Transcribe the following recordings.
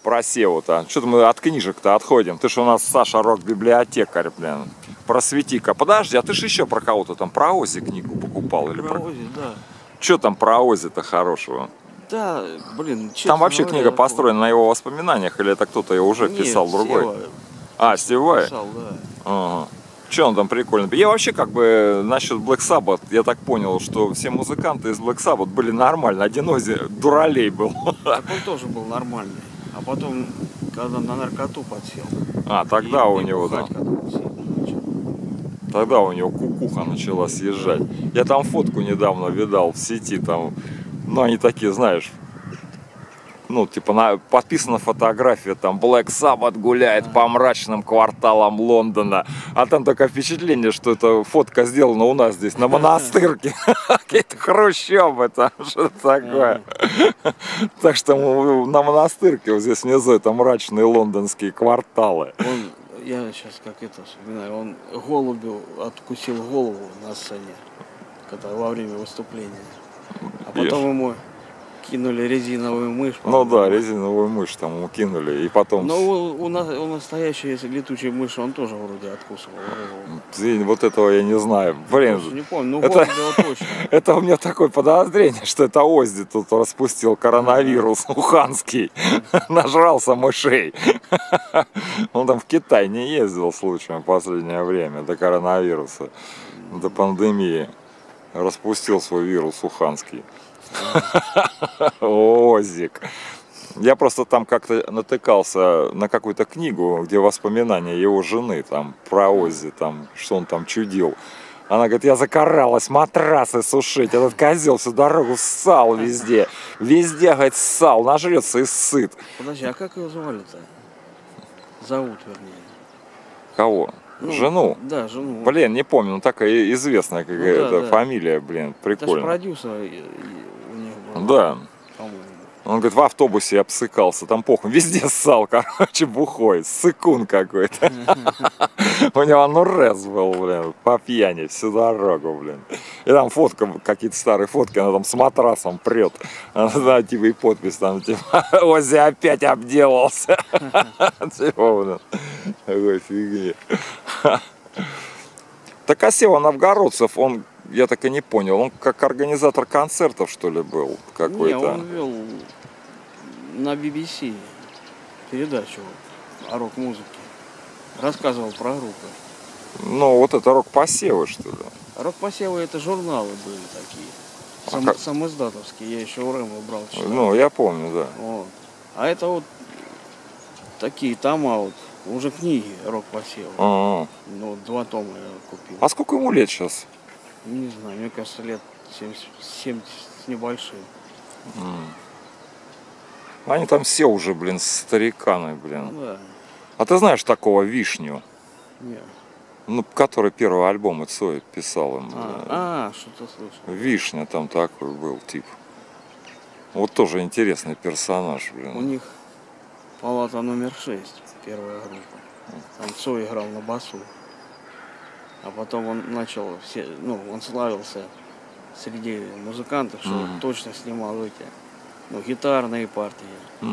про SEO-то. Что-то мы от книжек-то отходим. Ты ж у нас, Саша, рок-библиотекарь, блин. Просвети-ка. Подожди, а ты ж еще про кого-то там, про Оззи книгу покупал? Или Про Оззи, да. Что там про Оззи-то хорошего? Да, блин, честно Там вообще говоря, книга построена на его воспоминаниях, или это кто-то ее уже писал, другой? Стив Vai? Писал, да. Ага. Че он там прикольно? Я вообще как бы насчет Black Sabbath, я так понял, что все музыканты из Black Sabbath были нормальны. Один Оззи дуралей был. Так он тоже был нормальный. А потом, когда на наркоту подсел. Тогда у него, да. Когда Тогда у него кукуха начала съезжать. Я там фотку недавно видал в сети, там, ну они такие, знаешь, ну типа подписана фотография, там Black Sabbath гуляет по мрачным кварталам Лондона, а там такое впечатление, что эта фотка сделана у нас здесь на Монастырке, какие-то хрущебы там, что-то такое. Так что на Монастырке вот здесь внизу это мрачные лондонские кварталы. Я сейчас как это вспоминаю, он голубю откусил голову на сцене, когда во время выступления. А потом ему кинули резиновую мышь. Ну да, резиновую мышь там ему кинули, и потом... Но у настоящей, если летучей мыши, он тоже вроде откусывал голову. Вот этого я не знаю. Блин, не помню, но это... точно. Это у меня такое подозрение, что это Оззи тут распустил коронавирус уханский. Нажрался мышей. Он там в Китай не ездил случаем в последнее время до коронавируса, до пандемии. Распустил свой вирус уханский. Озик. Я просто там как-то натыкался на какую-то книгу, где воспоминания его жены там про Оззи, там, что он там чудил. Она говорит, я загоралась матрасы сушить, этот козел всю дорогу ссал везде. Везде, говорит, ссал, нажрется и сыт. Подожди, а как его звали-то? Зовут, вернее. Кого? Жену? Да, жену. Блин, не помню, ну такая известная какая-то фамилия, блин, прикольно. Это же продюсер у них был. Да. По-моему. Он говорит, в автобусе обсыкался, там похуй, везде ссал, короче, бухой, ссыкун какой-то. У него анурез был, блин, по пьяни всю дорогу, блин. И там фотка, какие-то старые фотки, она там с матрасом прет. Она, типа, и подпись там, типа, Оззи опять обделался. Типа, блин, такой фигни. Так а SEO Новгородцев, он, я так и не понял, он как организатор концертов, что ли, был какой-то? Не, он вел на BBC передачу о рок-музыке. Рассказывал про группы. Ну, вот это рок-посевы, что ли? Рок-посевы это журналы были такие. Самоиздатовские. Я еще у Рэма брал. Читал. Ну, я помню, да. Вот. А это вот такие тома вот. Уже книги рок-посева. Ну, 2 тома я купил. А сколько ему лет сейчас? Не знаю, мне кажется, лет 70 с небольшим. Они там все уже, блин, стариканы, блин. Ну, да. А ты знаешь такого Вишню? Нет. Ну, который первый альбом Цой писал им. Что-то слышал. Вишня там такой был тип. Вот тоже интересный персонаж, блин. У них палата номер 6, первая группа. Там Цой играл на басу. А потом он начал, он славился среди музыкантов, что точно снимал эти, гитарные партии.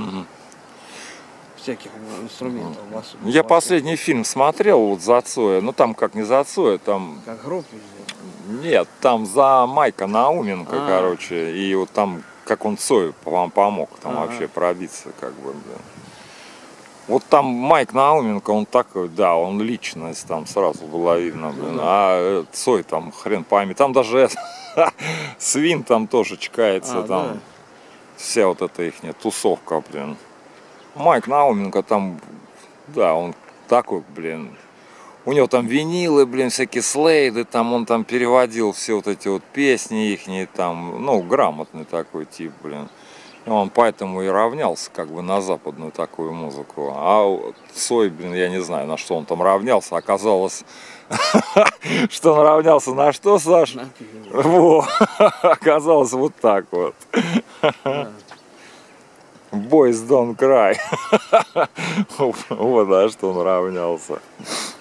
Всяких инструментов. Басу. Я последний фильм смотрел вот за Цоя, ну там как не за Цоя, там... Как гроб везде? Нет, там за Майка Науменко, короче, и вот там, как он Цою вам помог там вообще пробиться, как бы, да. Вот там Майк Науменко, он такой, да, он личность, там сразу было видно, блин, а Цой там хрен пойми, там даже Свин там тоже чекается, там вся вот эта ихняя тусовка, блин. Майк Науменко там, да, он такой, блин, у него там винилы, блин, всякие слейды, там он там переводил все вот эти вот песни ихние, там, ну, грамотный такой тип, блин. И он поэтому и равнялся как бы на западную такую музыку. А Цой, блин, я не знаю, на что он там равнялся. Оказалось, что он равнялся на что, Саш? Во, оказалось вот так вот. Boys don't cry. Вот, на что он равнялся.